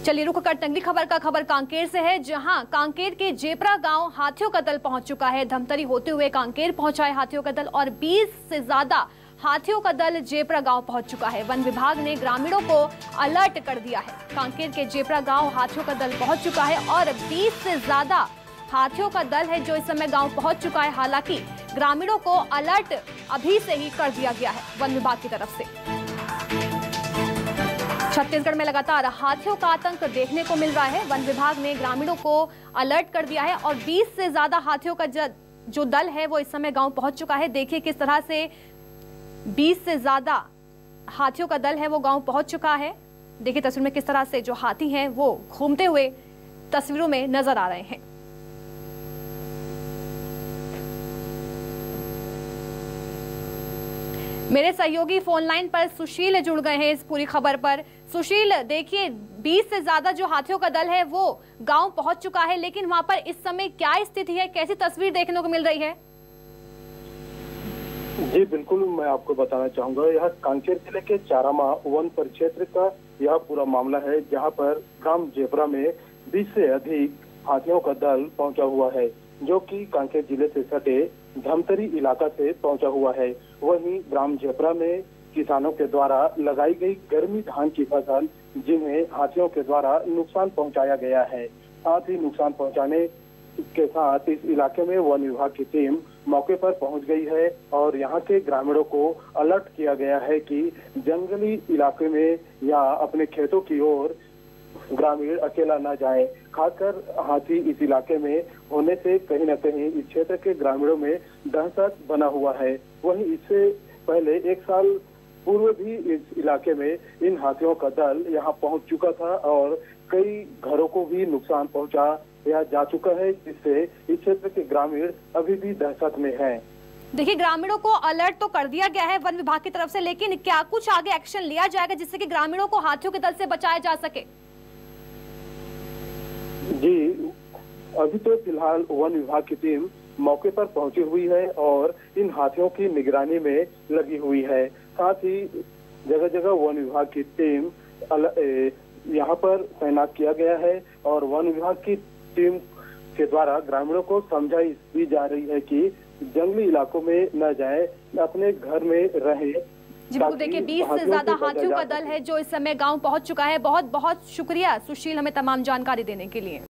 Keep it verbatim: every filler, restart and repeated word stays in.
चलिए रुक करते अगली खबर का खबर कांकेर से है, जहां कांकेर के जेपरा गांव हाथियों का दल पहुंच चुका है। धमतरी होते हुए कांकेर पहुंचा है हाथियों का दल और बीस से ज्यादा हाथियों का दल जेपरा गांव पहुंच चुका है। वन विभाग ने ग्रामीणों को अलर्ट कर दिया है। कांकेर के जेपरा गांव हाथियों का दल पहुंच चुका है और बीस से ज्यादा हाथियों का दल है जो इस समय गांव पहुंच चुका है। हालांकि ग्रामीणों को अलर्ट अभी से ही कर दिया गया है वन विभाग की तरफ से। छत्तीसगढ़ में लगातार हाथियों का आतंक देखने को मिल रहा है। वन विभाग ने ग्रामीणों को अलर्ट कर दिया है और बीस से ज्यादा हाथियों का जो दल है वो इस समय गांव पहुंच चुका है। देखिए किस तरह से बीस से ज्यादा हाथियों का दल है वो गांव पहुंच चुका है। देखिए तस्वीर में किस तरह से जो हाथी हैं वो घूमते हुए तस्वीरों में नजर आ रहे हैं। मेरे सहयोगी फोन लाइन पर सुशील जुड़ गए हैं इस पूरी खबर पर। सुशील, देखिए बीस से ज्यादा जो हाथियों का दल है वो गांव पहुंच चुका है, लेकिन वहां पर इस समय क्या स्थिति है, कैसी तस्वीर देखने को मिल रही है? जी बिल्कुल, मैं आपको बताना चाहूंगा, यह कांकेर जिले के चारामा वन परिक्षेत्र का यह पूरा मामला है, जहां पर ग्राम जेपरा में बीस से अधिक हाथियों का दल पहुंचा हुआ है, जो कि कांकेर जिले से सटे धमतरी इलाका से पहुंचा हुआ है। वहीं ग्राम जेपरा में किसानों के द्वारा लगाई गई गर्मी धान की फसल, जिन्हें हाथियों के द्वारा नुकसान पहुंचाया गया है। साथ ही नुकसान पहुंचाने के साथ इस इलाके में वन विभाग की टीम मौके पर पहुंच गई है और यहां के ग्रामीणों को अलर्ट किया गया है कि जंगली इलाके में या अपने खेतों की ओर ग्रामीण अकेला न जाएं। खासकर हाथी इस इलाके में होने से कहीं न कहीं इस क्षेत्र के ग्रामीणों में दहशत बना हुआ है। वहीं इससे पहले एक साल पूर्व भी इस इलाके में इन हाथियों का दल यहां पहुंच चुका था और कई घरों को भी नुकसान पहुंचाया जा चुका है, जिससे इस क्षेत्र के ग्रामीण अभी भी दहशत में हैं। देखिए ग्रामीणों को अलर्ट तो कर दिया गया है वन विभाग की तरफ से, लेकिन क्या कुछ आगे एक्शन लिया जाएगा जिससे कि ग्रामीणों को हाथियों के दल से बचाया जा सके? जी अभी तो फिलहाल वन विभाग की टीम मौके पर पहुंची हुई है और इन हाथियों की निगरानी में लगी हुई है। साथ ही जगह जगह वन विभाग की टीम यहाँ पर तैनात किया गया है और वन विभाग की टीम के द्वारा ग्रामीणों को समझाई दी जा रही है कि जंगली इलाकों में न जाएं, अपने घर में रहें। जी बिल्कुल, देखिए बीस से ज्यादा हाथियों का दल है जो इस समय गांव पहुंच चुका है। बहुत बहुत शुक्रिया सुशील हमें तमाम जानकारी देने के लिए।